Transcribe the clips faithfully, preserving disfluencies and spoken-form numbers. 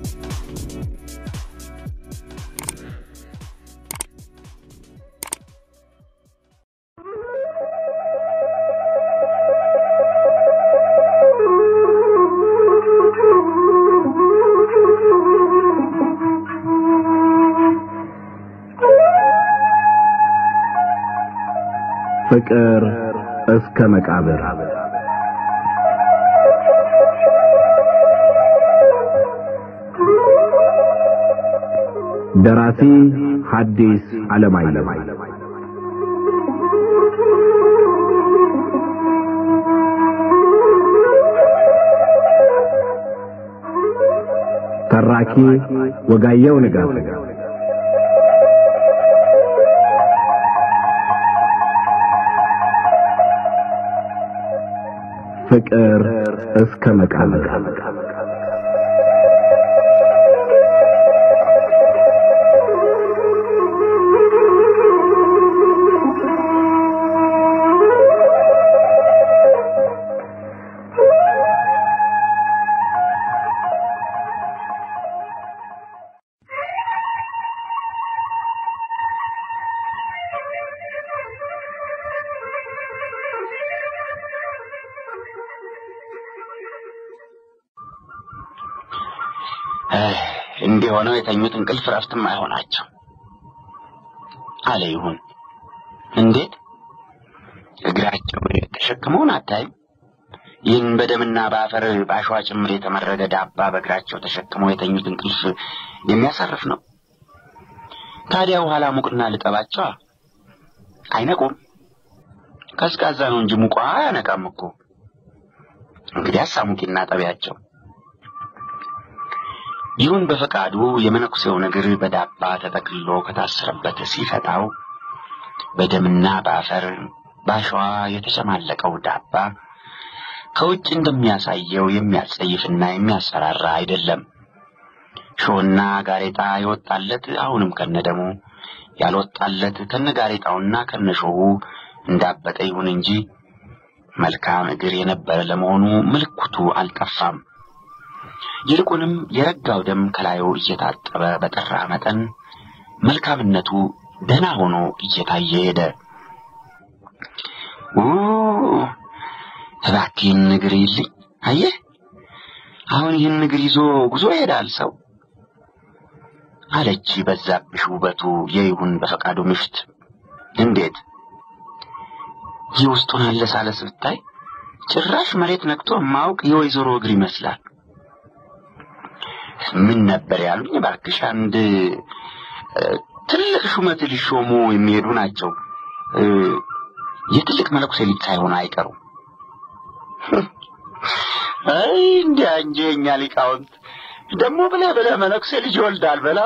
ፍቅር እስከ መቃብር ደራሲ ሐዲስ ዓለማየሁ ተራኪ ወጋየሁ ንጋቱ ፍቅር እስከ መቃብር እንዲህ ሆነው የተኙት እንቅልፍ ረፍትም አይሆናቸው አለ ይሁን እንዴት እግራቸው ተሸክመውን አታይ ይህን በደምና በአፈር ባሸዋ ጭምር የተመረገ ዳባ በእግራቸው ተሸክመው የተኙት እንቅልፍ የሚያሳርፍ ነው ታዲያ ኋላ ሙቅና ልጠባቸው አይነቁም ቀዝቃዛ ነው እንጂ ሙቋ ያነቃም እኮ እንግዲህ አሳሙቂና ጠቢያቸው ይሁን በፈቃዱ የመነኩሴው ነገር በዳባ ተጠቅልሎ ከታሰረበት ሲፈታው በደምና በአፈር ባሸዋ የተጨማለቀው ዳባ ከውጭ እንደሚያሳየው የሚያጸይፍና የሚያስፈራራ አይደለም ሾና ጋሬጣ ይወጣለት አሁንም ከነደሙ ያልወጣለት ከነጋሬጣውና ከነሾሁ እንዳበጠ ይሁን እንጂ መልካም እግር የነበረ ለመሆኑ ምልክቱ አልጠፋም ይልቁንም የረጋው ደም ከላዩ እየታጠበ በጠራ መጠን መልካምነቱ ደና ሆኖ እየታየ ሄደ ኦ ተባኪን ንግር ይልኝ አየህ አሁን ይህን ንግር ይዞ ጉዞ ይሄዳል ሰው አለች በዛብሽ ውበቱ የይሁን በፈቃዱ ምሽት እንዴት ይውስጡን አለሳለስ ብታይ ጭራሽ መሬት ነክቶ ማውቅ የወይዘሮ እግር ይመስላል ምን ነበር ያሉኝ ባክሽ አንድ ትልቅ ሹመት ሊሾሙ የሚሄዱ ናቸው የትልቅ መለኩሴ ልጅ ሳይሆን አይቀሩ አይ እንዲያንጀኛ ሊቃውንት ደሞ ብለ ብለ መለኩሴ ልጅ ወልዳል በላ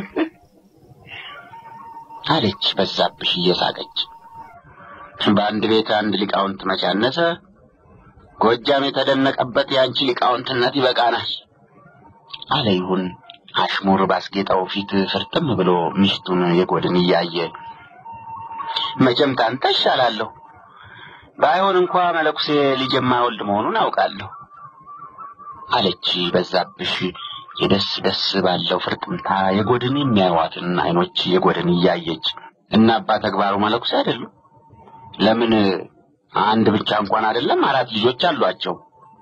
አለች በዛብሽ እየሳቀች በአንድ ቤት አንድ ሊቃውንት መቻነሰ ጎጃም የተደነቀበት ያንቺ ሊቃውንትነት ይበቃናል አለ ይሁን አሽሙር ባስጌጣው ፊት ፍርጥም ብሎ ሚስቱን የጎድን ያየ መቼም ካንተ ይሻላለሁ ባይሆን እንኳን መለኩሴ ልጅ የማይወልድ መሆኑን አውቃለሁ አለች በዛብሽ የደስ ደስ ባለው ፍርጥምታ የጎድን የሚያዩዋትን አይኖች የጎድን ያየች እና አባ ተግባሩ መለኩሴ አይደሉ ለምን አንድ ብቻ እንኳን አይደለም አራት ልጆች አሏቸው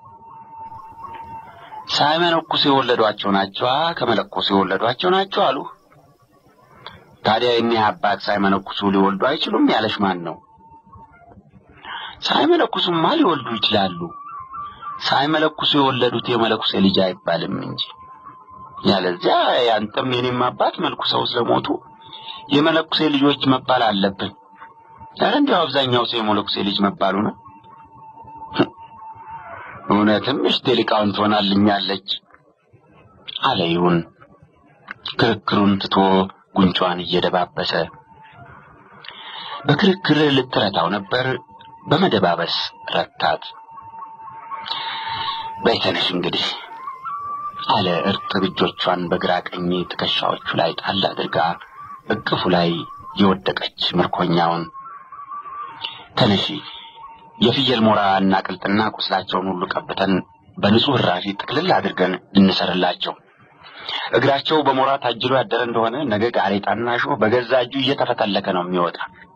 ሳይመነኩሴ የወለዷቸው ናቸው ከመለኮሴ የወለዷቸው ናቸው አሉ ታዲያ እኛ አባት ሳይመነኩሱ ሊወልዱ አይችሉም ያለሽ ማን ነው ሳይመነኩሱማ ሊወልዱ ይችላሉ ሳይመለኩሱ የወለዱት የመለኩሴ ልጅ አይባልም እንጂ ያለዚያ ያንተም የኔም አባት መልኩሰው ስለሞቱ የመለኩሴ ልጆች መባል አለብን ታዲያ አብዛኛው ሰው የመለኩሴ ልጅ መባሉ ነው እውነትም እሽቴ ሊቃውንት ሆናልኛለች አለ ይሁን ክርክሩን ትቶ ጉንጯን እየደባበሰ በክርክር ልትረታው ነበር በመደባበስ ረታት በይተነሽ እንግዲህ አለ እርጥብ እጆቿን በግራ ቀኝ ትከሻዎቹ ላይ ጣል አድርጋ እቅፉ ላይ የወደቀች ምርኮኛውን ተነሺ የፍየል ሞራና ቅልጥና ቁስላቸውን ሁሉ ቀብተን በንጹህ ራፊ ጥቅልል አድርገን እንሰርላቸው እግራቸው በሞራ ታጅሎ ያደረ እንደሆነ ነገ ጋሬጣና ሾህ በገዛ እጁ እየተፈተለከ ነው የሚወጣ።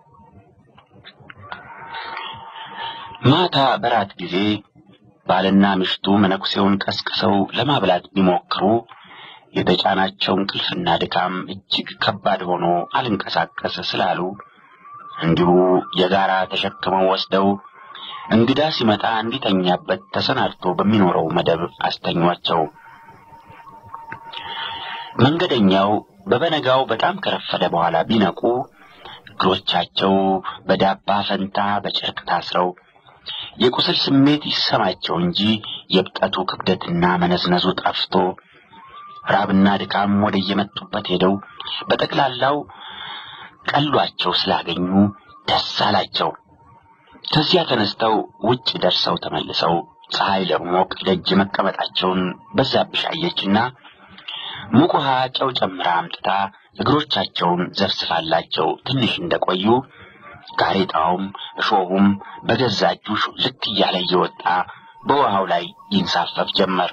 ማታ በራት ጊዜ ባልና ሚስቱ መነኩሴውን ቀስቅሰው ለማብላት ቢሞክሩ የተጫናቸው እንቅልፍና ድካም እጅግ ከባድ ሆኖ አልንቀሳቀስ ስላሉ እንዲሁ የጋራ ተሸክመው ወስደው እንግዳ ሲመጣ እንዲተኛበት ተሰናድቶ በሚኖረው መደብ አስተኛቸው። መንገደኛው በበነጋው በጣም ከረፈደ በኋላ ቢነቁ እግሮቻቸው በዳባ ፈንታ በጨርቅ ታስረው የቁስል ስሜት ይሰማቸው እንጂ የብጠቱ ክብደትና መነዝነዙ ጠፍቶ ራብና ድካም ወደ የመጡበት ሄደው በጠቅላላው ቀሏቸው ስላገኙ ደስ አላቸው። ከዚያ ተነስተው ውጭ ደርሰው ተመልሰው ፀሐይ ለሞቅ ደጅ መቀመጣቸውን በዛብሽ አየችና ሙቁሃ ጨው ጨምራ አምጥታ እግሮቻቸውን ዘፍስፋላቸው ትንሽ እንደቆዩ ጋሬጣውም እሾሁም በገዛጁ ልክ እያለ እየወጣ በውሃው ላይ ይንሳፈፍ ጀመር።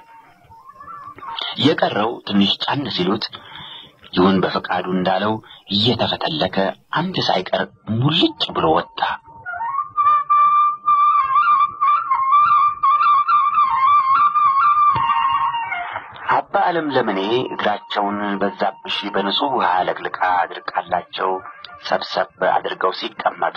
የቀረው ትንሽ ጫን ሲሉት ይሁን በፈቃዱ እንዳለው እየተፈተለከ አንድ ሳይቀር ሙልጭ ብሎ ወጣ። አባ ዓለም ለምኔ እግራቸውን በዛብሽ በንጹህ ውሃ ለቅልቃ አድርቃላቸው ሰብሰብ አድርገው ሲቀመጡ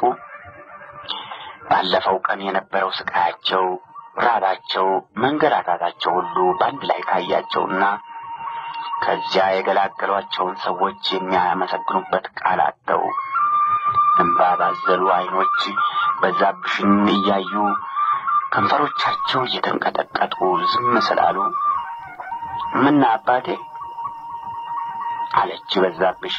ባለፈው ቀን የነበረው ስቃያቸው ራባቸው መንገላታታቸው ሁሉ ባንድ ላይ ታያቸውና ከዚያ የገላገሏቸውን ሰዎች የሚያመሰግኑበት ቃል አጥተው እንባ ባዘሉ አይኖች በዛብሽን እያዩ ከንፈሮቻቸው እየተንቀጠቀጡ ዝም ስላሉ ምን አባቴ አለች በዛብሽ።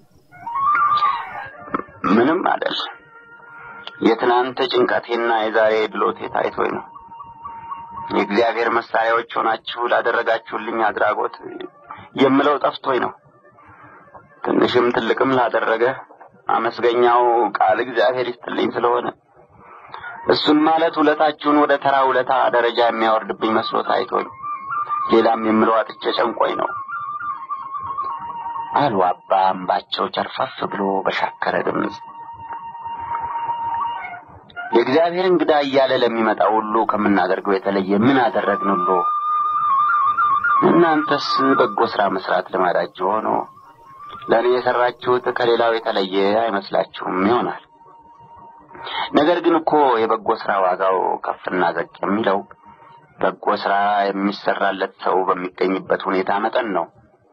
ምንም አይደል፣ የትናንት ጭንቀቴና የዛሬ ድሎቴ ታይቶኝ ነው። የእግዚአብሔር መሳሪያዎች ሆናችሁ ላደረጋችሁልኝ አድራጎት የምለው ጠፍቶኝ ነው። ትንሽም ትልቅም ላደረገ አመስገኛው ቃል እግዚአብሔር ይስጥልኝ ስለሆነ እሱን ማለት ውለታችሁን ወደ ተራ ውለታ ደረጃ የሚያወርድብኝ መስሎ ታይቶኝ ሌላም የምለው አጥቼ ጨንቆኝ ነው አሉ አባ አምባቸው ጨርፋፍ ብሎ በሻከረ ድምፅ። የእግዚአብሔር እንግዳ እያለ ለሚመጣው ሁሉ ከምናደርገው የተለየ ምን አደረግንሎ? እናንተስ በጎ ሥራ መስራት ልማዳችሁ ሆኖ ለኔ የሰራችሁት ከሌላው የተለየ አይመስላችሁም ይሆናል። ነገር ግን እኮ የበጎ ሥራ ዋጋው ከፍና ዝቅ የሚለው በጎ ሥራ የሚሰራለት ሰው በሚገኝበት ሁኔታ መጠን ነው።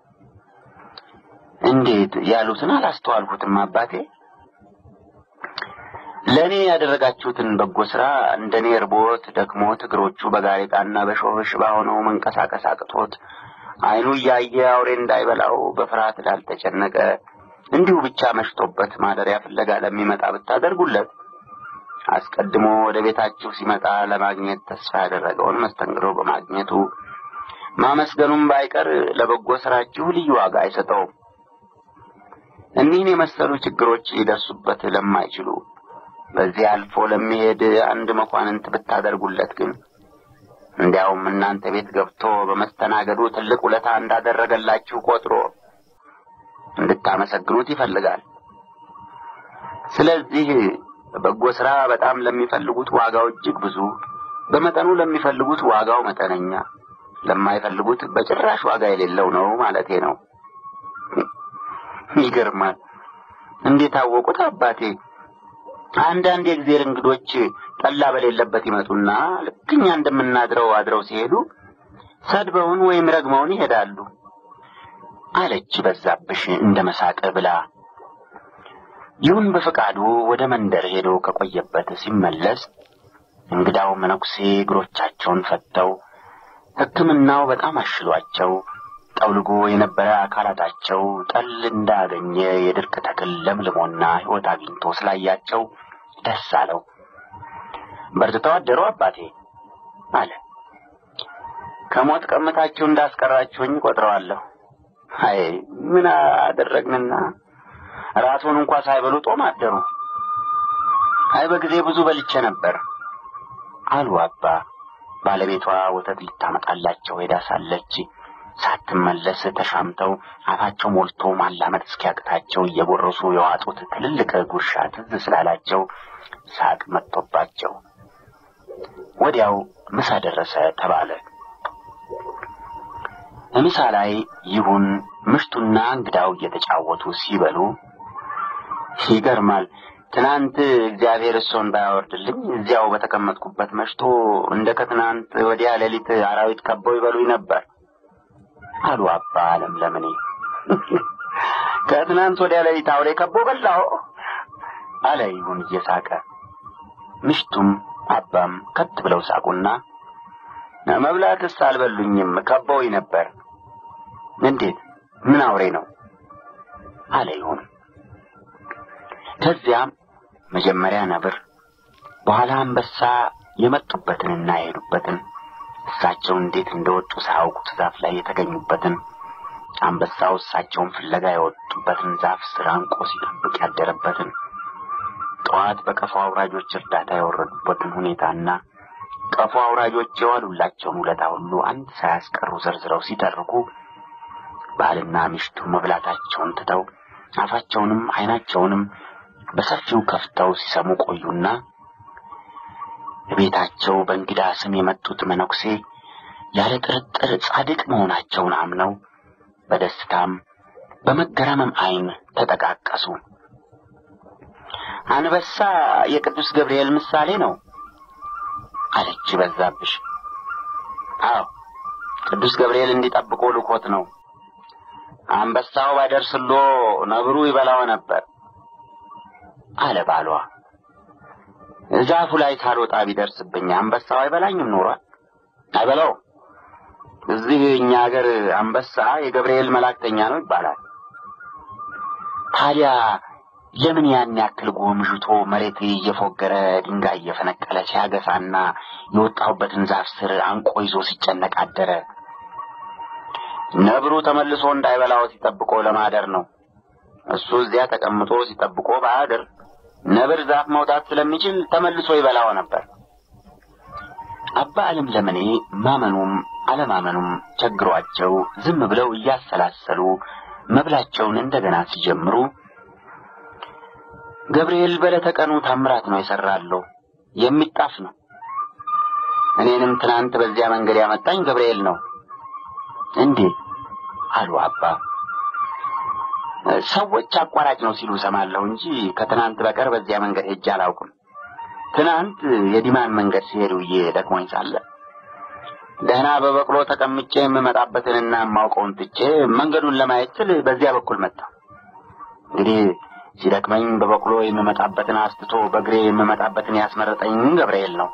እንዴት ያሉትን አላስተዋልኩትም አባቴ። ለኔ ያደረጋችሁትን በጎ ሥራ እንደኔ እርቦት ደክሞት እግሮቹ በጋሬጣና በሾህ ሽባ ሆነው መንቀሳቀስ አቅቶት አይኑ እያየ አውሬ እንዳይበላው በፍርሃት ላልተጨነቀ እንዲሁ ብቻ መሽቶበት ማደሪያ ፍለጋ ለሚመጣ ብታደርጉለት አስቀድሞ ወደ ቤታችሁ ሲመጣ ለማግኘት ተስፋ ያደረገውን መስተንግዶ በማግኘቱ ማመስገኑም ባይቀር ለበጎ ሥራችሁ ልዩ ዋጋ አይሰጠውም። እኒህን የመሰሉ ችግሮች ሊደርሱበት ለማይችሉ በዚህ አልፎ ለሚሄድ አንድ መኳንንት ብታደርጉለት ግን እንዲያውም እናንተ ቤት ገብቶ በመስተናገዱ ትልቅ ውለታ እንዳደረገላችሁ ቆጥሮ እንድታመሰግኑት ይፈልጋል። ስለዚህ በጎ ሥራ በጣም ለሚፈልጉት ዋጋው እጅግ ብዙ፣ በመጠኑ ለሚፈልጉት ዋጋው መጠነኛ፣ ለማይፈልጉት በጭራሽ ዋጋ የሌለው ነው ማለቴ ነው። ይገርማል። እንዴት አወቁት አባቴ? አንዳንድ የእግዚአብሔር እንግዶች ጠላ በሌለበት ይመጡና ልክኛ እንደምናድረው አድረው ሲሄዱ ሰድበውን ወይም ረግመውን ይሄዳሉ አለች በዛብሽ እንደመሳቀ ብላ። ይሁን በፈቃዱ ወደ መንደር ሄዶ ከቆየበት ሲመለስ እንግዳው መነኩሴ እግሮቻቸውን ፈተው ሕክምናው በጣም አሽሏቸው ጠውልጎ የነበረ አካላታቸው ጠል እንዳገኘ የድርቅ ተክል ለምልሞና ሕይወት አግኝቶ ስላያቸው ደስ አለው። በርትተው አደሩ አባቴ አለ። ከሞት ቀምታችሁ እንዳስቀራችሁኝ ቆጥረዋለሁ። አይ ምን አደረግንና ራሱን እንኳን ሳይበሉ ጦም አደሩ። አይ በጊዜ ብዙ በልቼ ነበር አሉ አባ። ባለቤቷ ወተት ልታመጣላቸው ሄዳ ሳለች ሳትመለስ ተሻምተው አፋቸው ሞልቶ ማላመጥ እስኪያቅታቸው እየጎረሱ የዋጡት ትልልቅ ጉርሻ ትዝ ስላላቸው ሳቅ መጥቶባቸው ወዲያው ምሳ ደረሰ ተባለ። ምሳ ላይ ይሁን ምሽቱና እንግዳው እየተጫወቱ ሲበሉ ይገርማል። ትናንት እግዚአብሔር እሱን ባያወርድልኝ እዚያው በተቀመጥኩበት መሽቶ እንደ ከትናንት ወዲያ ሌሊት አራዊት ከበው ይበሉኝ ነበር አሉ አባ ለምለምኔ። ከትናንት ወዲያ ሌሊት አውሬ ከበው በላው አለ ይሁን እየሳቀ። ምሽቱም አባም ከት ብለው ሳቁና መብላትስ አልበሉኝም ከበውኝ ነበር። እንዴት ምን አውሬ ነው አለ ይሁን። ከዚያም መጀመሪያ ነብር በኋላ አንበሳ የመጡበትንና የሄዱበትን እሳቸው እንዴት እንደወጡ ሳያውቁት ዛፍ ላይ የተገኙበትን አንበሳው እሳቸውን ፍለጋ የወጡበትን ዛፍ ስር አንቆ ሲጠብቅ ያደረበትን ጠዋት በቀፎ አውራጆች እርዳታ የወረዱበትን ሁኔታና ቀፎ አውራጆች የዋሉላቸውን ውለታ ሁሉ አንድ ሳያስቀሩ ዘርዝረው ሲተርኩ ባልና ሚስቱ መብላታቸውን ትተው አፋቸውንም አይናቸውንም በሰፊው ከፍተው ሲሰሙ ቆዩና ቤታቸው በእንግዳ ስም የመጡት መነኩሴ ያለ ጥርጥር ጻድቅ መሆናቸውን አምነው በደስታም በመገረምም አይን ተጠቃቀሱ። አንበሳ የቅዱስ ገብርኤል ምሳሌ ነው አለች በዛብሽ። አዎ ቅዱስ ገብርኤል እንዲጠብቆ ልኮት ነው። አንበሳው ባይደርስሎ ነብሩ ይበላው ነበር አለ ባሏ። ዛፉ ላይ ሳልወጣ ቢደርስብኝ አንበሳው አይበላኝም ኖሯል? አይበላው። እዚህ እኛ ሀገር አንበሳ የገብርኤል መላእክተኛ ነው ይባላል። ታዲያ ለምን ያን ያክል ጎምጅቶ መሬት እየፎገረ ድንጋይ እየፈነቀለ ሲያገሳና የወጣሁበትን ዛፍ ስር አንቆ ይዞ ሲጨነቅ አደረ? ነብሩ ተመልሶ እንዳይበላው ሲጠብቆ ለማደር ነው። እሱ እዚያ ተቀምጦ ሲጠብቆ ባያድር ነብር ዛፍ መውጣት ስለሚችል ተመልሶ ይበላው ነበር። አባ ለምለምኔ ማመኑም አለማመኑም ቸግሯቸው ዝም ብለው እያሰላሰሉ መብላቸውን እንደገና ሲጀምሩ ገብርኤል በለተቀኑ ታምራት ነው ይሰራለው የሚጣፍ ነው። እኔንም ትናንት በዚያ መንገድ ያመጣኝ ገብርኤል ነው። እንዴ አሉ አባ። ሰዎች አቋራጭ ነው ሲሉ ሰማለሁ እንጂ ከትናንት በቀር በዚያ መንገድ ሄጄ አላውቅም። ትናንት የዲማን መንገድ ሲሄዱ እየደክሞኝ ሳለ ደህና በበቅሎ ተቀምጬ የምመጣበትንና የማውቀውን ትቼ መንገዱን ለማየት ስል በዚያ በኩል መጣሁ። እንግዲህ ሲደክመኝ በበቅሎ የምመጣበትን አስትቶ በእግሬ የምመጣበትን ያስመረጠኝ ገብርኤል ነው።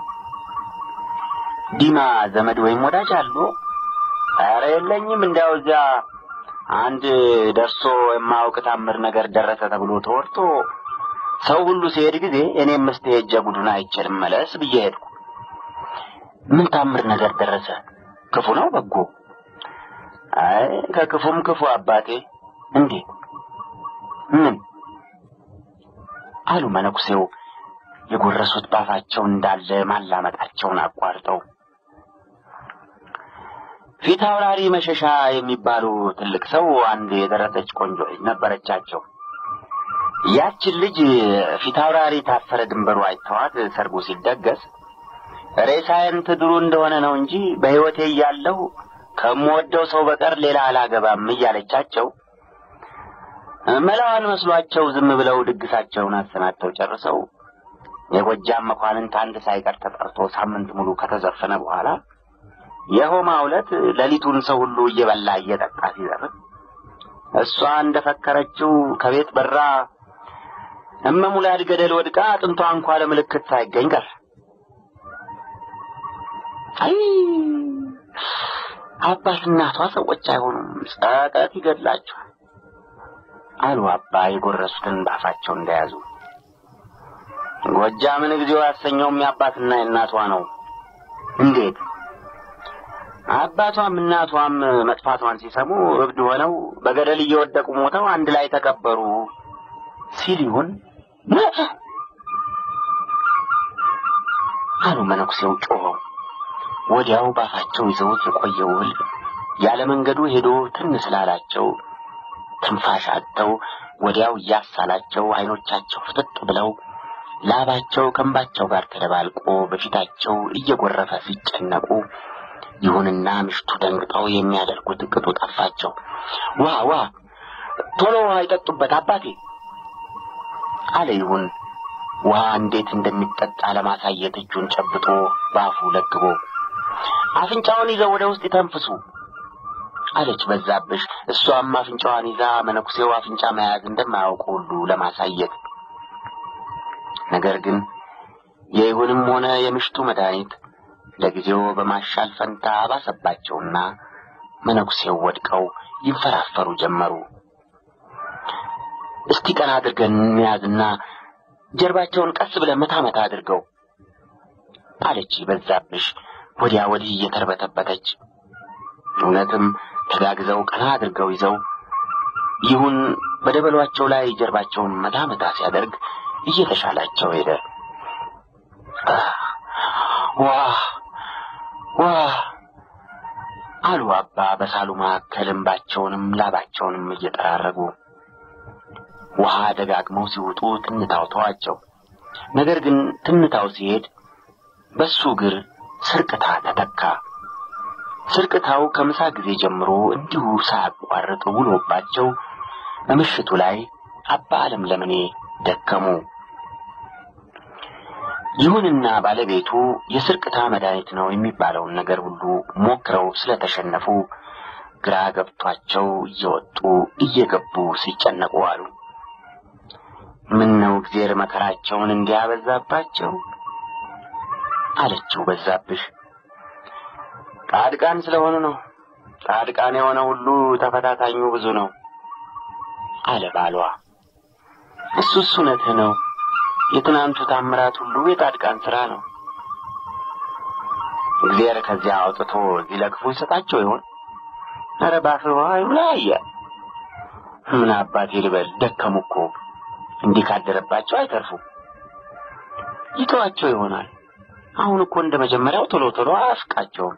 ዲማ ዘመድ ወይም ወዳጅ አሉ? ኧረ የለኝም። እንዲያው እዚያ አንድ ደርሶ የማያውቅ ታምር ነገር ደረሰ ተብሎ ተወርቶ ሰው ሁሉ ሲሄድ ጊዜ እኔም እስቲ ሄጄ ጉዱን አይቼ ልመለስ ብዬ ሄድኩ። ምን ታምር ነገር ደረሰ? ክፉ ነው በጎ? አይ ከክፉም ክፉ አባቴ። እንዴት? ምን አሉ መነኩሴው የጎረሱት ባፋቸው እንዳለ ማላመጣቸውን አቋርጠው። ፊት አውራሪ መሸሻ የሚባሉ ትልቅ ሰው አንድ የደረሰች ቆንጆ ልጅ ነበረቻቸው። ያቺ ልጅ ፊት አውራሪ ታፈረ ድንበሩ አይተዋት ሰርጉ ሲደገስ ሬሳዬን ትድሩ እንደሆነ ነው እንጂ በህይወቴ ያለው ከመወደው ሰው በቀር ሌላ አላገባም እያለቻቸው መላዋን መስሏቸው ዝም ብለው ድግሳቸውን አሰናድተው ጨርሰው የጎጃም መኳንንት አንድ ሳይቀር ተጠርቶ ሳምንት ሙሉ ከተዘፈነ በኋላ የሆማው ዕለት ሌሊቱን ሰው ሁሉ እየበላ እየጠጣ ሲዘፍን እሷ እንደፈከረችው ከቤት በራ እመሙላድ ገደል ወድቃ አጥንቷ እንኳን ለምልክት ሳይገኝ ቀረ። አይ አባትና ሰዎች አይሆኑም፣ ጸቀት ይገድላቸዋል አሉ አባ የጎረሱትን ባፋቸው እንደያዙ። ጎጃምን እግዚኦ ያሰኘውም የአባትና የእናቷ ነው። እንዴት? አባቷም እናቷም መጥፋቷን ሲሰሙ እብድ ሆነው በገደል እየወደቁ ሞተው አንድ ላይ ተቀበሩ ሲል ይሁን አሉ መነኩሴው ጮኸው። ወዲያው ባፋቸው ይዘውት የቆየው እህል ያለ መንገዱ ሄዶ ትንስላላቸው ትንፋሽ አጥተው ወዲያው ያሳላቸው አይኖቻቸው ፍጥጥ ብለው ላባቸው ከንባቸው ጋር ተደባልቆ በፊታቸው እየጎረፈ ሲጨነቁ ይሁንና ምሽቱ ደንግጠው የሚያደርጉት ቅጡ ጠፋቸው። ዋ ዋ ቶሎ አይጠጡበት አባቴ አለ ይሁን። ውሃ እንዴት እንደሚጠጣ ለማሳየት እጁን ጨብጦ ባፉ ለግቦ አፍንጫውን ይዘው ወደ ውስጥ ይተንፍሱ አለች በዛብሽ። እሷም አፍንጫዋን ይዛ መነኩሴው አፍንጫ መያዝ እንደማያውቁ ሁሉ ለማሳየት። ነገር ግን የይሁንም ሆነ የምሽቱ መድኃኒት ለጊዜው በማሻል ፈንታ ባሰባቸውና መነኩሴው ወድቀው ይፈራፈሩ ጀመሩ። እስቲ ቀና አድርገን እንያዝና ጀርባቸውን ቀስ ብለን መታ መታ አድርገው አለች በዛብሽ ወዲያ ወዲህ እየተርበተበተች። እውነትም ተጋግዘው ቀና አድርገው ይዘው ይሁን በደበሏቸው ላይ ጀርባቸውን መታ መታ ሲያደርግ እየተሻላቸው ሄደ። ዋ ዋ አሉ አባ በሳሉ መካከል እንባቸውንም ላባቸውንም እየጠራረጉ። ውሃ ደጋግመው ሲወጡ ትንታው ተዋቸው። ነገር ግን ትንታው ሲሄድ በሱ እግር ስርቅታ ተተካ። ስርቅታው ከምሳ ጊዜ ጀምሮ እንዲሁ ሳያቋርጥ ውሎባቸው በምሽቱ ላይ አባ ዓለም ለምኔ ደከሙ። ይሁንና ባለቤቱ የስርቅታ መድኃኒት ነው የሚባለውን ነገር ሁሉ ሞክረው ስለተሸነፉ ግራ ገብቷቸው እየወጡ እየገቡ ሲጨነቁ አሉ። ምን ነው እግዚአብሔር መከራቸውን እንዲያበዛባቸው አለችው በዛብሽ። ጻድቃን ስለሆኑ ነው። ጻድቃን የሆነ ሁሉ ተፈታታኙ ብዙ ነው አለ ባሏ። እሱስ እውነት ነው። የትናንቱ ታምራት ሁሉ የጻድቃን ሥራ ነው። እግዚአብሔር ከዚያ አውጥቶ እዚህ ለክፉ ይሰጣቸው ይሆን? ኧረ ባፈዋ ይውላያ ምን አባቴ ልበል። ደከሙ እኮ እንዲህ ካደረባቸው አይተርፉ ይተዋቸው ይሆናል። አሁን እኮ እንደመጀመሪያው ቶሎ ቶሎ አያፍቃቸው።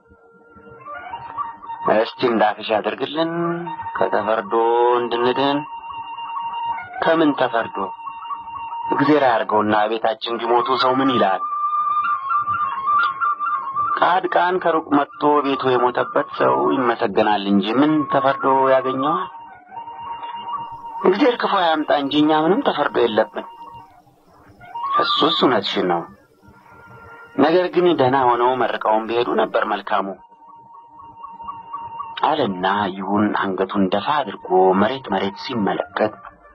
እስቲ እንዳፍሽ ያደርግልን ከተፈርዶ እንድንድን። ከምን ተፈርዶ? እግዚአብሔር ያርገውና ቤታችን ቢሞቱ ሰው ምን ይላል? ጻድቃን ከሩቅ መጥቶ ቤቱ የሞተበት ሰው ይመሰገናል እንጂ ምን ተፈርዶ ያገኘዋል? እግዚአብሔር ክፉ ያምጣ እንጂ እኛ ምንም ተፈርዶ የለብን። እሱስ እውነትሽን ነው። ነገር ግን ደህና ሆነው መርቀውን ቢሄዱ ነበር መልካሙ አለና ይሁን አንገቱን ደፋ አድርጎ መሬት መሬት ሲመለከት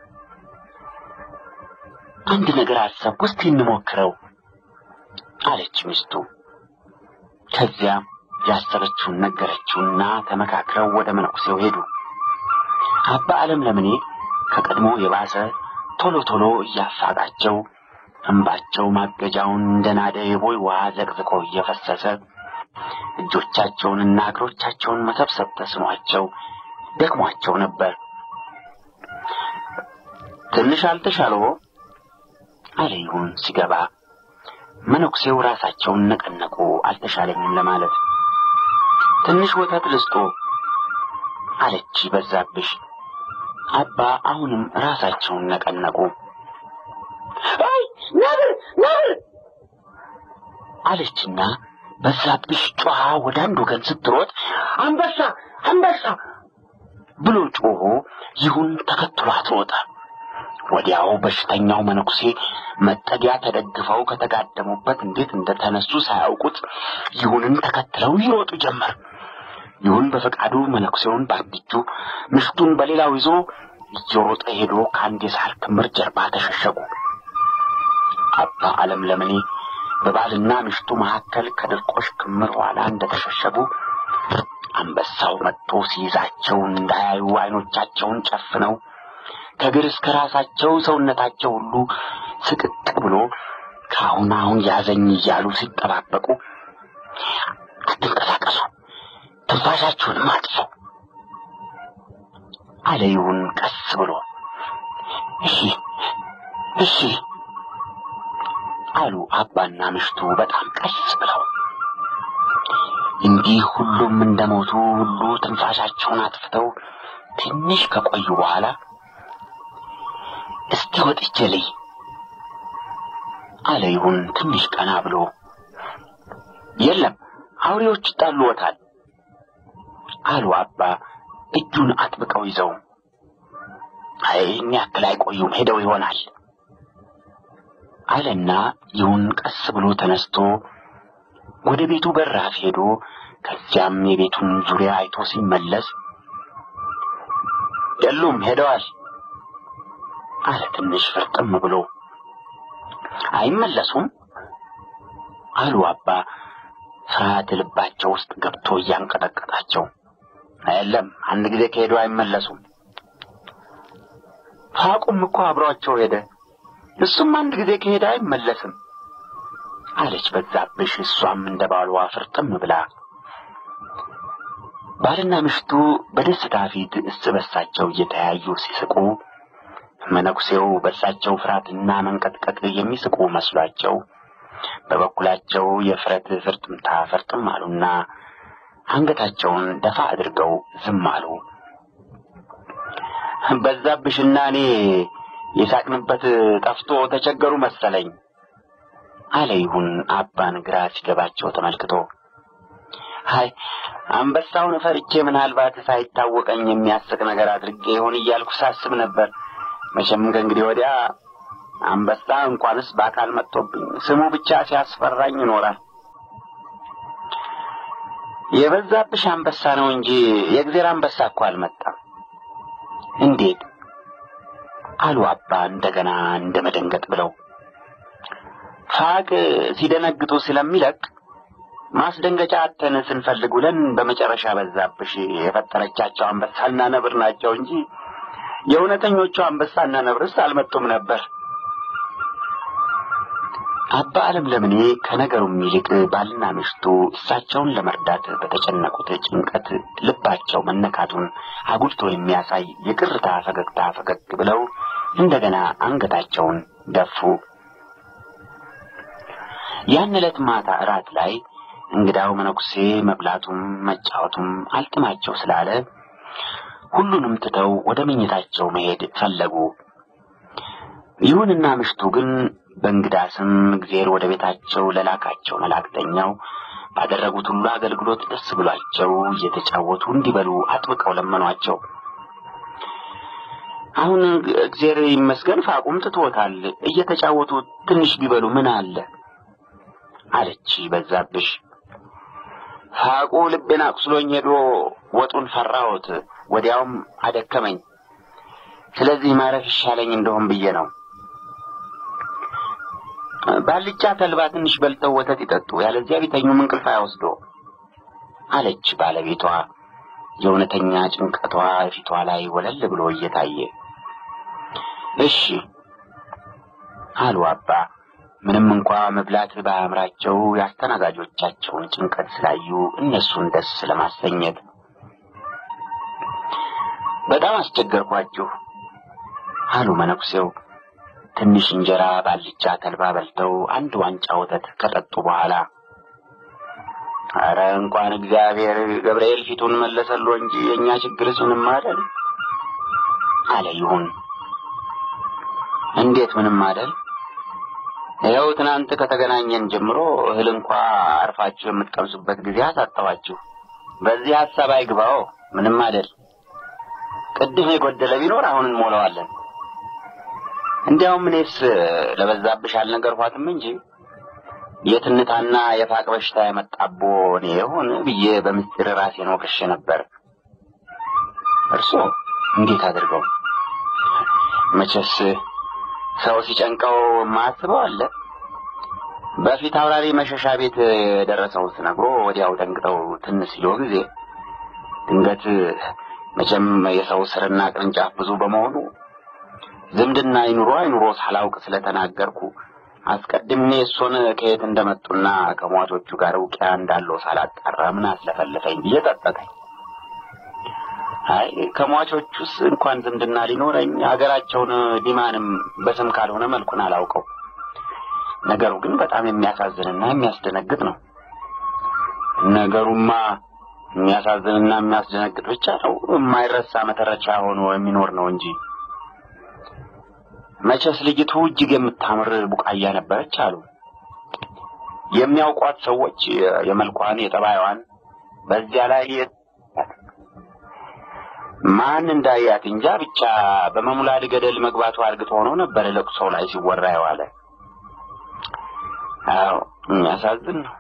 አንድ ነገር አሰብኩ፣ እስቲ እንሞክረው አለች ሚስቱ። ከዚያ ያሰበችውን ነገረችውና ተመካክረው ወደ መነኩሴው ሄዱ። አባ ዓለም ለምኔ ከቀድሞ የባሰ ቶሎ ቶሎ እያፋቃቸው እንባቸው ማገጃውን እንደናደ የቦይ ውሃ ዘቅዝቆ እየፈሰሰ እጆቻቸውንና እግሮቻቸውን መሰብሰብ ተስኗቸው ደክሟቸው ነበር። ትንሽ አልተሻለው አለ ይሁን ሲገባ። መነኩሴው ራሳቸውን ነቀነቁ አልተሻለኝም ለማለት። ትንሽ ወተት ልስጦ አለች በዛብሽ። አባ አሁንም ራሳቸውን ነቀነቁ። አይ ነብር ነብር አለችና በዛብሽ ጮኻ ወደ አንድ ወገን ስትሮጥ አንበሳ አንበሳ ብሎ ጮሆ ይሁን ተከትሏት ሮጠ። ወዲያው በሽተኛው መነኩሴ መጠጊያ ተደግፈው ከተጋደሙበት እንዴት እንደተነሱ ሳያውቁት ይሁንን ተከትለው ይሮጡ ጀመር። ይሁን በፈቃዱ መነኩሴውን ባንዲጁ ምሽቱን በሌላው ይዞ እየሮጠ ሄዶ ከአንድ የሳር ክምር ጀርባ ተሸሸጉ። አባ ዓለም ለምኔ በባልና ምሽቱ መካከል ከድርቆሽ ክምር ኋላ እንደተሸሸጉ አንበሳው መጥቶ ሲይዛቸው እንዳያዩ አይኖቻቸውን ጨፍነው ከግር እስከ ራሳቸው ሰውነታቸው ሁሉ ስቅቅ ብሎ ካሁን አሁን ያዘኝ እያሉ ሲጠባበቁ አትንቀሳቀሱ፣ ትንፋሻችሁንም አጥፉ አለ ይሁን ቀስ ብሎ። እሺ እሺ አሉ አባና ምሽቱ በጣም ቀስ ብለው። እንዲህ ሁሉም እንደሞቱ ሁሉ ትንፋሻቸውን አጥፍተው ትንሽ ከቆዩ በኋላ እስቲ ወጥቼ ልይ አለ ይሁን ትንሽ ቀና ብሎ። የለም አውሬዎች ጣሉወታል አሉ አባ እጁን አጥብቀው ይዘው። አይ እኛ ከላይ ቆዩም ሄደው ይሆናል አለና ይሁን ቀስ ብሎ ተነስቶ ወደ ቤቱ በራፍ ሄዶ ከዚያም የቤቱን ዙሪያ አይቶ ሲመለስ የሉም ሄደዋል አለ ትንሽ ፍርጥም ብሎ። አይመለሱም አሉ አባ ፍርሃት ልባቸው ውስጥ ገብቶ እያንቀጠቀጣቸው። አይደለም አንድ ጊዜ ከሄዱ አይመለሱም። ፋቁም እኮ አብሯቸው ሄደ፣ እሱም አንድ ጊዜ ከሄደ አይመለስም አለች በዛብሽ እሷም እንደባሏ ፍርጥም ብላ። ባልና ምሽቱ በደስታ ፊት እስ በሳቸው እየተያዩ ሲስቁ መነኩሴው በሳቸው ፍርሃትና መንቀጥቀጥ የሚስቁ መስሏቸው በበኩላቸው የፍረት ፍርጥምታ ፍርጥም አሉና አንገታቸውን ደፋ አድርገው ዝም አሉ። በዛብሽና እኔ የሳቅንበት ጠፍቶ ተቸገሩ መሰለኝ አለ ይሁን አባን ግራ ሲገባቸው ተመልክቶ። አይ አንበሳውን ፈርቼ ምናልባት ሳይታወቀኝ የሚያስቅ ነገር አድርጌ ይሆን እያልኩ ሳስብ ነበር። መቼም ከእንግዲህ ወዲያ አንበሳ እንኳንስ በአካል መጥቶብኝ ስሙ ብቻ ሲያስፈራኝ ይኖራል። የበዛብሽ አንበሳ ነው እንጂ የእግዚአብሔር አንበሳ እኮ አልመጣም። እንዴት አሉ አባ እንደገና እንደመደንገጥ ብለው። ፋቅ ሲደነግጡ ስለሚለቅ ማስደንገጫ አተን ስንፈልግ ውለን በመጨረሻ በዛብሽ የፈጠረቻቸው አንበሳና ነብር ናቸው እንጂ የእውነተኞቹ አንበሳና ነብርስ አልመጡም ነበር። አባ ዓለም ለምኔ ከነገሩም ይልቅ ባልና ምሽቱ እሳቸውን ለመርዳት በተጨነቁት ጭንቀት ልባቸው መነካቱን አጉልቶ የሚያሳይ የቅርታ ፈገግታ ፈገግ ብለው እንደገና አንገታቸውን ደፉ። ያን ዕለት ማታ እራት ላይ እንግዳው መነኩሴ መብላቱም መጫወቱም አልጥማቸው ስላለ ሁሉንም ትተው ወደ መኝታቸው መሄድ ፈለጉ። ይሁንና ምሽቱ ግን በእንግዳ ስም እግዚአብሔር ወደ ቤታቸው ለላካቸው መላእክተኛው ባደረጉት ሁሉ አገልግሎት ደስ ብሏቸው እየተጫወቱ እንዲበሉ አጥብቀው ለመኗቸው። አሁን እግዚአብሔር ይመስገን ፋቁም ትቶታል፣ እየተጫወቱ ትንሽ ቢበሉ ምን አለ አለች በዛብሽ። ፋቁ ልቤን አቁስሎኝ ሄዶ ወጡን ፈራሁት፣ ወዲያውም አደከመኝ። ስለዚህ ማረፍ ይሻለኝ እንደሆን ብዬ ነው። ባልጫ ተልባ ትንሽ በልተው ወተት ይጠጡ፣ ያለዚያ ቢተኙም እንቅልፍ አይወስዶ አለች ባለቤቷ የእውነተኛ ጭንቀቷ ፊቷ ላይ ወለል ብሎ እየታየ። እሺ አሉ አባ ምንም እንኳ መብላት ባያምራቸው ያስተናጋጆቻቸውን ጭንቀት ስላዩ እነሱን ደስ ለማሰኘት። በጣም አስቸገርኳችሁ አሉ መነኩሴው ትንሽ እንጀራ ባልጫ ተልባ በልተው አንድ ዋንጫ ወተት ከጠጡ በኋላ። አረ እንኳን እግዚአብሔር ገብርኤል ፊቱን መለሰሎ እንጂ የኛ ችግርስ ምንም አይደል አለ ይሁን። እንዴት ምንም አይደል? ይኸው ትናንት ከተገናኘን ጀምሮ እህል እንኳን አርፋችሁ የምትቀምሱበት ጊዜ አሳጣዋችሁ። በዚህ ሐሳብ አይግባው፣ ምንም አይደል። ቅድም የጎደለ ቢኖር አሁን እንሞላዋለን። እንዲያውም እኔስ ለበዛብሽ አልነገርኳትም እንጂ የትንታና የፋቅ በሽታ የመጣቦ እኔ ይሁን ብዬ በምስጢር ራሴን ወቅሼ ነበር። እርሶ እንዴት አድርገው? መቼስ ሰው ሲጨንቀው ማስበው አለ። በፊት አውራሪ መሸሻ ቤት ደረሰው ስነግሮ ወዲያው ደንግጠው ትንሽ ሲሉ ጊዜ ድንገት መቼም የሰው ስርና ቅርንጫፍ ብዙ በመሆኑ ዝምድና ይኑሮ አይኑሮ ሳላውቅ ስለተናገርኩ አስቀድሜ እሱን ከየት እንደመጡና ከሟቾቹ ጋር ውቂያ እንዳለው ሳላጣራ ምን አስለፈለፈኝ ብዬ ጠጠቀኝ። አይ ከሟቾቹስ እንኳን ዝምድና ሊኖረኝ ሀገራቸውን ዲማንም በስም ካልሆነ መልኩን አላውቀው። ነገሩ ግን በጣም የሚያሳዝንና የሚያስደነግጥ ነው። ነገሩማ የሚያሳዝንና የሚያስደነግጥ ብቻ ነው። የማይረሳ መተረቻ ሆኖ የሚኖር ነው እንጂ መቼስ ልጅቱ እጅግ የምታምር ቡቃያ ነበረች አሉ። የሚያውቋት ሰዎች የመልኳን የጠባይዋን በዚያ ላይ ማን እንዳያት እንጃ ብቻ በመሙላድ ገደል መግባቱ አርግቶ ሆኖ ነበር ለቅሶ ላይ ሲወራ የዋለ። አዎ የሚያሳዝን ነው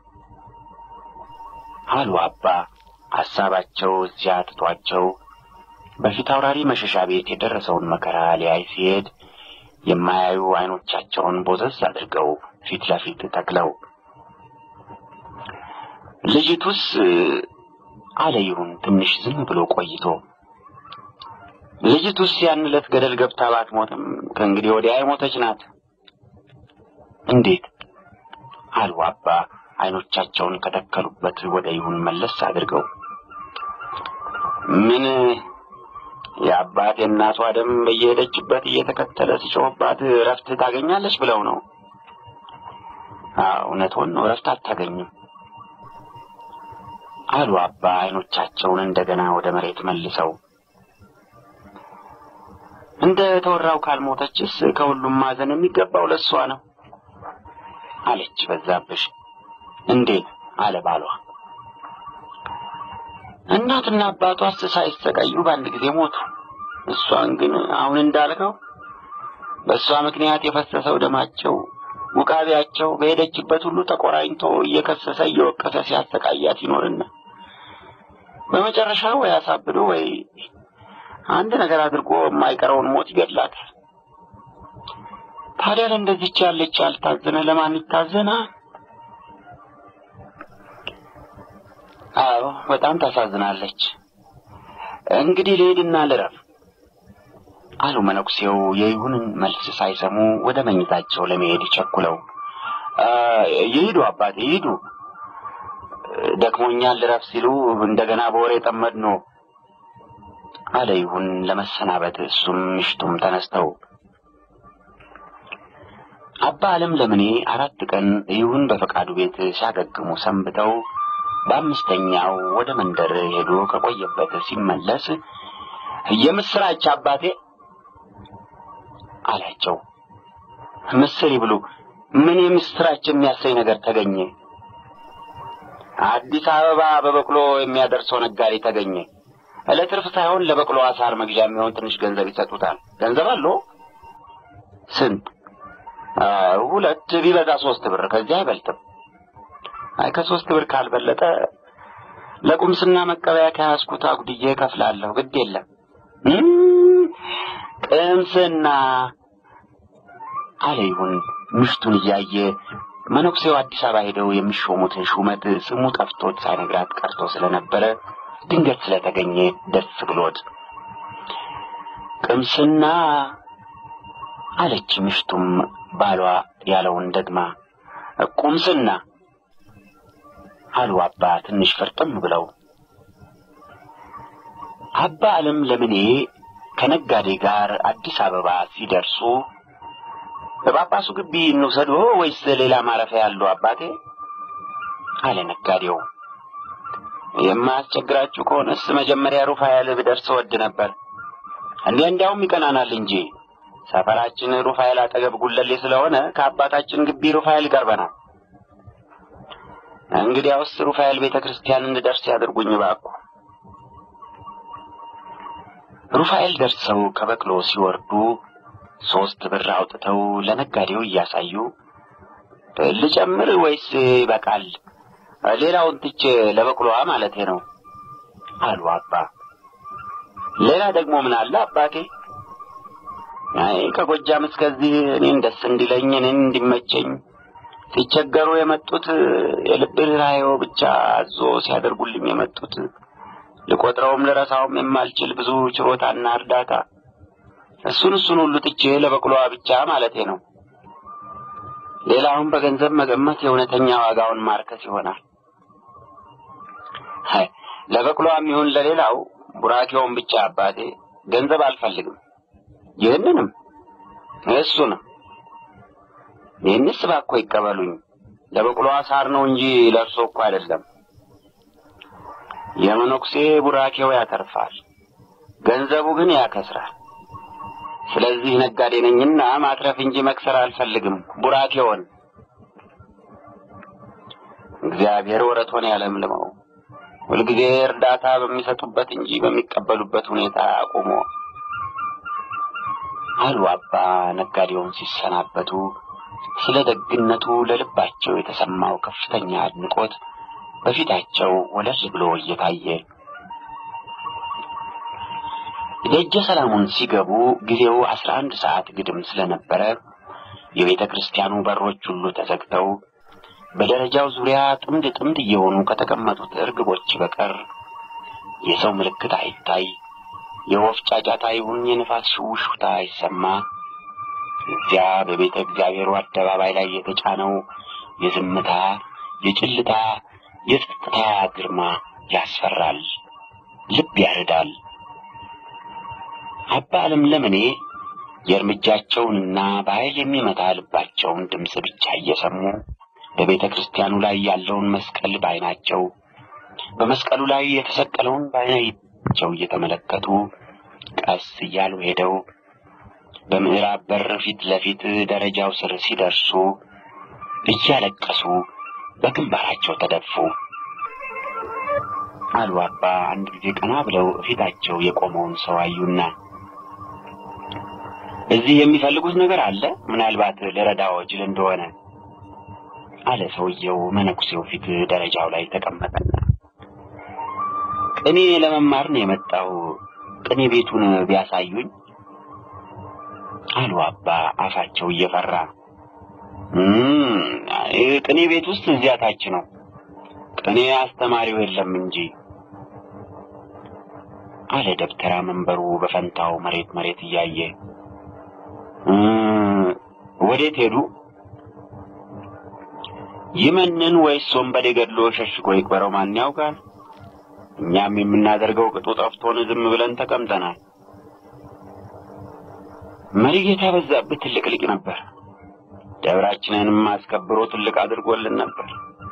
አሉ አባ ሐሳባቸው ሲያትቷቸው በፊት አውራሪ መሸሻ ቤት የደረሰውን መከራ ሊያይ ሲሄድ የማያዩ አይኖቻቸውን ቦዘዝ አድርገው ፊት ለፊት ተክለው ልጅቱስ አለ ይሁን ትንሽ ዝም ብሎ ቆይቶ ልጅቱስ ያን ዕለት ገደል ገብታ ባትሞትም ከእንግዲህ ወዲያ አይሞተች ናት እንዴት አሉ አባ አይኖቻቸውን ከተከሉበት ወደ ይሁን መለስ አድርገው ምን የአባት የእናቷ ደም በየሄደችበት እየተከተለ ሲጮህባት ረፍት ታገኛለች ብለው ነው? አዎ እውነቱን ነው፣ ረፍት አታገኝም አሉ አባ አይኖቻቸውን እንደገና ወደ መሬት መልሰው። እንደ ተወራው ካልሞተችስ ከሁሉም ማዘን የሚገባው ለሷ ነው አለች በዛብሽ። እንዴት አለ ባሏ። እናትና አባቷስ ሳይሰቃዩ በአንድ ጊዜ ሞቱ። እሷን ግን አሁን እንዳልከው በሷ ምክንያት የፈሰሰው ደማቸው ውቃቢያቸው በሄደችበት ሁሉ ተቆራኝቶ እየከሰሰ እየወቀሰ ሲያሰቃያት ይኖርና በመጨረሻው ወይ አሳብዶ ወይ አንድ ነገር አድርጎ የማይቀረውን ሞት ይገድላት። ታዲያ እንደዚህች ያለች ያልታዘነ ለማን ይታዘና? አዎ በጣም ታሳዝናለች። እንግዲህ ልሄድና ልረፍ አሉ መነኩሴው የይሁንን መልስ ሳይሰሙ ወደ መኝታቸው ለመሄድ ቸኩለው። ይሄዱ አባቴ ይሄዱ፣ ደክሞኛል ልረፍ ሲሉ እንደገና በወሬ ጠመድ ነው አለ ይሁን ለመሰናበት። እሱም ምሽቱም ተነስተው አባ ዓለም ለምኔ አራት ቀን ይሁን በፈቃዱ ቤት ሲያገግሙ ሰንብተው በአምስተኛው ወደ መንደር ሄዶ ከቆየበት ሲመለስ የምስራች አባቴ አላቸው። ምስር ይብሉ፣ ምን የምስራች የሚያሰኝ ነገር ተገኘ? አዲስ አበባ በበቅሎ የሚያደርሰው ነጋዴ ተገኘ። ለትርፍ ሳይሆን ለበቅሎ አሳር መግዣ የሚሆን ትንሽ ገንዘብ ይሰጡታል። ገንዘብ አለው? ስንት? ሁለት ቢበዛ ሶስት ብር፣ ከዚያ አይበልጥም። አይ ከሶስት ብር ካልበለጠ ለቁምስና መቀበያ ከያዝኩት አጉድዬ ከፍላለሁ፣ ግድ የለም። ቅምስና አለ ይሁን ምሽቱን እያየ መነኩሴው አዲስ አበባ ሄደው የሚሾሙት ሹመት ስሙ ጠፍቶት ሳይነግራት ቀርቶ ስለነበረ ድንገት ስለተገኘ ደስ ብሎት ቅምስና አለች። ምሽቱም ባሏ ያለውን ደግማ ቁምስና አሉ አባ ትንሽ ፈርጠም ብለው። አባ ዓለም ለምኔ ከነጋዴ ጋር አዲስ አበባ ሲደርሱ በጳጳሱ ግቢ እንውሰድዎ ወይስ ሌላ ማረፊያ ያለው አባቴ አለ ነጋዴው። የማያስቸግራችሁ ከሆነስ መጀመሪያ ሩፋኤል ብደርስ ወድ ነበር። እንዴ እንዲያውም ይቀናናል እንጂ ሰፈራችን ሩፋኤል አጠገብ ጉለሌ ስለሆነ ከአባታችን ግቢ ሩፋኤል ይቀርበናል። እንግዲያውስ ሩፋኤል ቤተክርስቲያን እንድደርስ ያድርጉኝ ባኩ። ሩፋኤል ደርሰው ከበቅሎ ሲወርዱ ሶስት ብር አውጥተው ለነጋዴው እያሳዩ ልጨምር ወይስ ይበቃል? ሌላውን ትቼ ለበቅሎዋ ማለቴ ነው አሉ አባ። ሌላ ደግሞ ምን አለ አባቴ? አይ ከጎጃም እስከዚህ እኔን ደስ እንዲለኝ እኔን እንዲመቸኝ ሲቸገሩ የመጡት የልብ ራእዮ ብቻ አዞ ሲያደርጉልኝ የመጡት ልቆጥረውም ለራሳውም የማልችል ብዙ ችሮታና እርዳታ እሱን እሱን ሁሉ ትቼ ለበቅሎዋ ብቻ ማለቴ ነው። ሌላውን በገንዘብ መገመት የእውነተኛ ዋጋውን ማርከስ ይሆናል። አይ ለበቅሎዋም ይሁን ለሌላው ቡራኬውን ብቻ አባቴ፣ ገንዘብ አልፈልግም። ይህንንም እሱ ነው። ይህንስ እባክዎ ይቀበሉኝ። ለበቅሎዋ ሳር ነው እንጂ ለእርሶ እኮ አይደለም የመነኩሴ ቡራኬው ያተርፋል፣ ገንዘቡ ግን ያከስራል። ስለዚህ ነጋዴ ነኝና ማትረፍ እንጂ መክሰር አልፈልግም። ቡራኬውን እግዚአብሔር ወረቶን ያለምልመው። ሁልጊዜ እርዳታ በሚሰጡበት እንጂ በሚቀበሉበት ሁኔታ አቁሞ አሉ አባ ነጋዴውን ሲሰናበቱ። ስለ ደግነቱ ለልባቸው የተሰማው ከፍተኛ አድናቆት በፊታቸው ወለል ብሎ እየታየ ደጀ ሰላሙን ሲገቡ ጊዜው አስራ አንድ ሰዓት ግድም ስለነበረ የቤተ ክርስቲያኑ በሮች ሁሉ ተዘግተው በደረጃው ዙሪያ ጥምድ ጥምድ እየሆኑ ከተቀመጡት እርግቦች በቀር የሰው ምልክት አይታይ፣ የወፍ ጫጫታ ይሁን የነፋስ ሽውሽውታ አይሰማ። እዚያ በቤተ እግዚአብሔሩ አደባባይ ላይ የተጫነው የዝምታ፣ የጭልታ፣ የጸጥታ ግርማ ያስፈራል፣ ልብ ያርዳል። አባ ለምለምኔ የእርምጃቸውንና በኃይል የሚመታ ልባቸውን ድምፅ ብቻ እየሰሙ በቤተ ክርስቲያኑ ላይ ያለውን መስቀል ባይናቸው፣ በመስቀሉ ላይ የተሰቀለውን ባይናቸው እየተመለከቱ ቀስ እያሉ ሄደው በምዕራብ በር ፊት ለፊት ደረጃው ስር ሲደርሱ እያለቀሱ በግንባራቸው ተደፉ። አሉ አባ አንድ ጊዜ ቀና ብለው ፊታቸው የቆመውን ሰው አዩና እዚህ የሚፈልጉት ነገር አለ? ምናልባት ለረዳው ጅል እንደሆነ አለ ሰውየው መነኩሴው ፊት ደረጃው ላይ ተቀመጠና። ቅኔ ለመማር ነው የመጣው፣ ቅኔ ቤቱን ቢያሳዩኝ አሉ አባ አፋቸው እየፈራ። እም ቅኔ ቤት ውስጥ እዚያ ታች ነው፣ ቅኔ አስተማሪው የለም እንጂ አለ ደብተራ መንበሩ በፈንታው መሬት መሬት እያየ። ወዴት ሄዱ? ይመንን ወይስ ወንበዴ ገድሎ ሸሽጎ ይቅበረው ማን ያውቃል? እኛም የምናደርገው ቅጡ ጠፍቶን ዝም ብለን ተቀምጠናል። መሪጌታ በዛብህ ትልቅ ሊቅ ነበር። ደብራችንንም አስከብሮ ትልቅ አድርጎልን ነበር።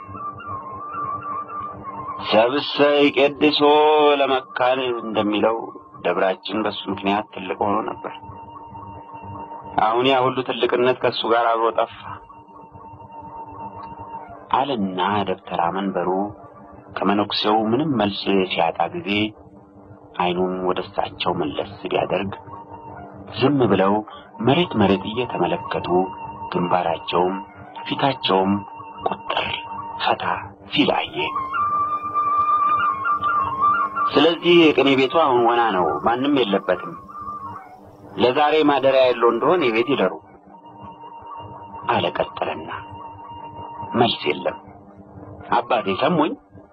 ሰብሰ ይቀድሶ ለመካን እንደሚለው ደብራችን በሱ ምክንያት ትልቅ ሆኖ ነበር። አሁን ያ ሁሉ ትልቅነት ከሱ ጋር አብሮ ጠፋ አለና ደብተራ መንበሩ ከመነኩሴው ምንም መልስ ሲያጣ ጊዜ አይኑን ወደሳቸው መለስ ቢያደርግ ዝም ብለው መሬት መሬት እየተመለከቱ ግንባራቸውም ፊታቸውም ቁጥር ፈታ ሲላየ። ስለዚህ የቅኔ ቤቱ አሁን ወና ነው፣ ማንም የለበትም። ለዛሬ ማደሪያ ያለው እንደሆነ የቤት ይደሩ አለ ቀጠለና። መልስ የለም። አባቴ ሰሙኝ?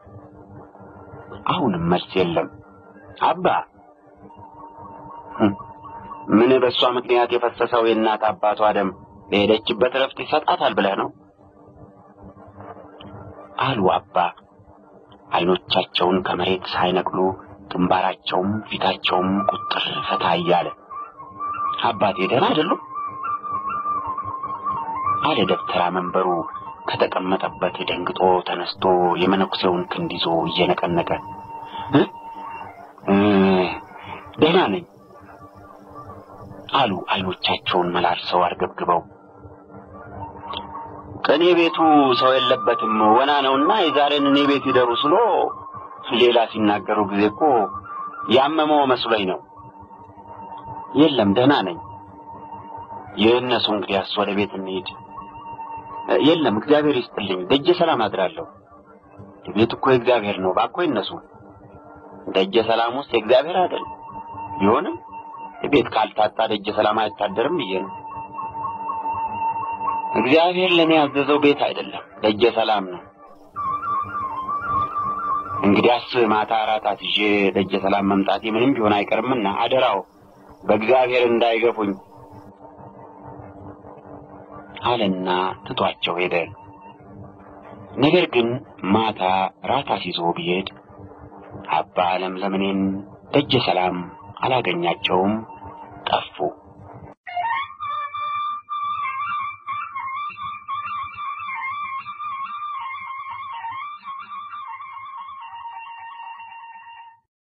አሁንም መልስ የለም። አባ ምን በሷ ምክንያት የፈሰሰው የእናት አባቷ ደም በሄደችበት ረፍት ይሰጣታል ብለህ ነው አሉ አባ አይኖቻቸውን ከመሬት ሳይነቅሉ ግንባራቸውም ፊታቸውም ቁጥር ፈታ እያለ። አባቴ ደህና አይደሉም አለ ደብተራ መንበሩ ከተቀመጠበት ደንግጦ ተነስቶ የመነኩሴውን ክንድ ይዞ እየነቀነቀ። ደህና ነኝ አሉ አይኖቻቸውን መላልሰው አርገብግበው። ቅኔ ቤቱ ሰው የለበትም ወና ነውና የዛሬን እኔ ቤት ይደሩ ስሎ ሌላ ሲናገሩ ጊዜ እኮ ያመመው መስሎኝ ነው። የለም ደህና ነኝ። የእነሱ እንግዲያስ ወደ ቤት እንሂድ። የለም እግዚአብሔር ይስጥልኝ፣ ደጀ ሰላም አድራለሁ። ቤት እኮ እግዚአብሔር ነው፣ ባኮይ እነሱ ደጀ ሰላም ውስጥ እግዚአብሔር አይደል? ቢሆንም ቤት ካልታጣ ደጀ ሰላም አይታደርም ብዬ ነው። እግዚአብሔር ለኔ ያዘዘው ቤት አይደለም፣ ደጀ ሰላም ነው። እንግዲያስ ማታ አራት አትዤ ደጀ ሰላም መምጣቴ ምንም ቢሆን አይቀርምና አደራው በእግዚአብሔር እንዳይገፉኝ አለና ትቷቸው ሄደ። ነገር ግን ማታ ራት አስይዞ ቢሄድ አባ ለምለምኔን ደጀ ሰላም አላገኛቸውም፣ ጠፉ።